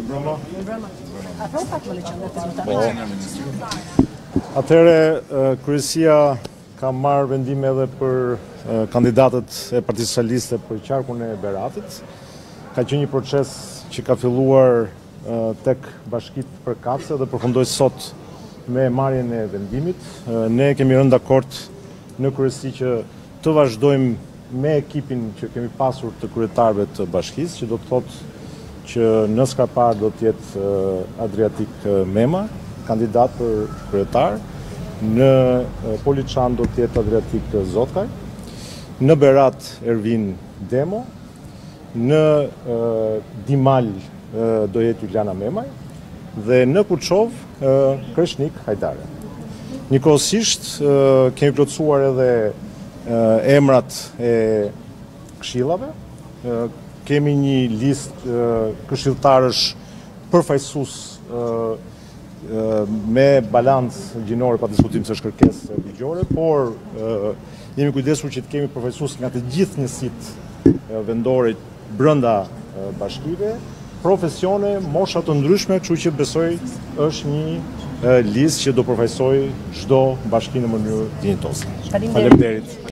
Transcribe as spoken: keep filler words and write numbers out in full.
Broma. Afro pak më lëqen të Atëherë, kryesia ka marrë vendim edhe për kandidatët e Partisë Socialiste për qarkun e Beratit. Ka qenë një proces që ka filluar tek bashkitë përkatëse dhe përfundoi sot me marrjen e vendimit. Ne kemi rënë dakord në kryesi që të vazhdojmë me ekipin që kemi pasur të kryetarëve të bashkisë, që do të thotë që në Skarpar do të jetë Adriatik Mema, kandidat për kryetar, në Poliçan do të jetë Adriatik Zotkaj, në Berat Ervin Demo, në Dimal do jetë Juliana Memaj dhe në Kuçov Kreshnik Hajdare. Njëkohësisht kemi plotësuar edhe emrat e këshillave. Kemi një listë këshilltarësh përfaqësues me balancë gjinore, pa diskutim se është kërkesë ligjore, por jemi kujdesur që të kemi përfaqësues nga të gjithë njësitë vendore brenda bashkive, profesione, mosha të ndryshme, kështu që besoj është një listë që do përfaqësojë çdo bashki në mënyrë dinjitoze. Faleminderit.